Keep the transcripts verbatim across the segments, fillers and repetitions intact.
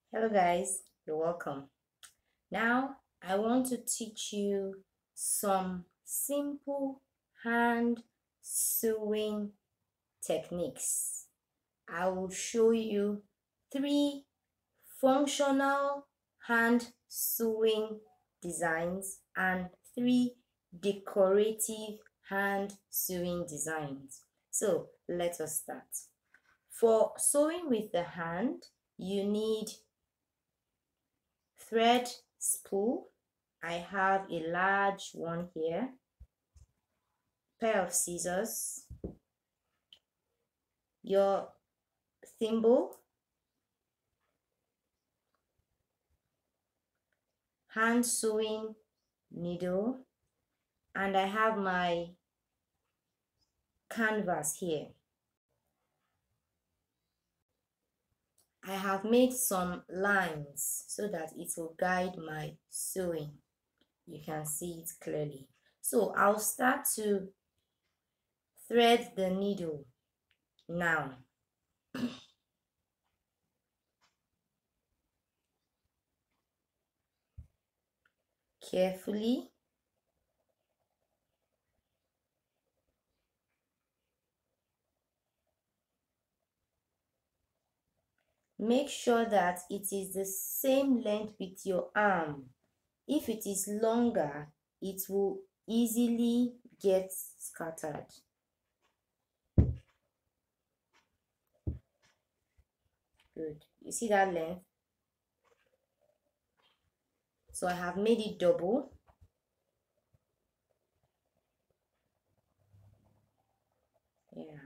Hello guys, you're welcome. Now I want to teach you some simple hand sewing techniques. I will show you three functional hand sewing designs and three decorative hand sewing designs. So let us start. For sewing with the hand, you need thread spool. I have a large one here, pair of scissors, your thimble, hand sewing needle, and I have my canvas here. I have made some lines so that it will guide my sewing. You can see it clearly. So I'll start to thread the needle now. Carefully. Make sure that it is the same length with your arm. If it is longer, it will easily get scattered. Good. You see that length? So I have made it double. Yeah.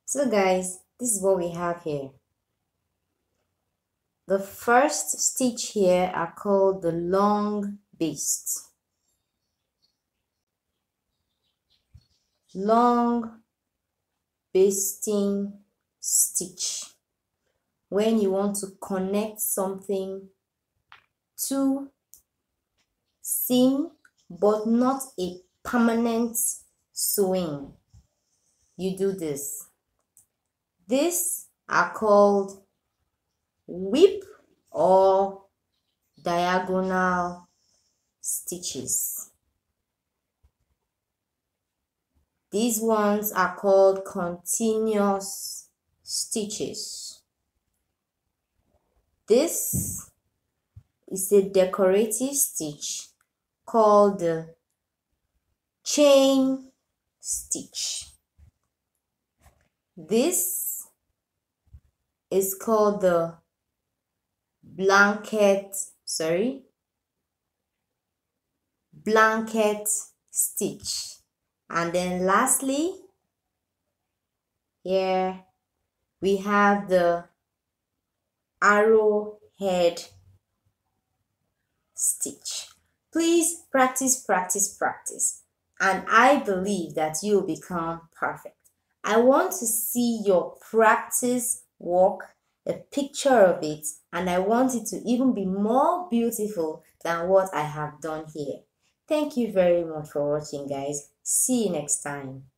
So guys, this is what we have here. The first stitch here are called the long baste. Long basting stitch. When you want to connect something to seam but not a permanent sewing, you do this. These are called whip or diagonal stitches. These ones are called continuous stitches. This is a decorative stitch called the chain stitch. This is called the blanket, sorry, blanket stitch. And then lastly, here we have the arrowhead stitch. Please practice, practice, practice. And I believe that you'll become perfect. I want to see your practice work, a picture of it, and I want it to even be more beautiful than what I have done here. Thank you very much for watching, guys. See you next time.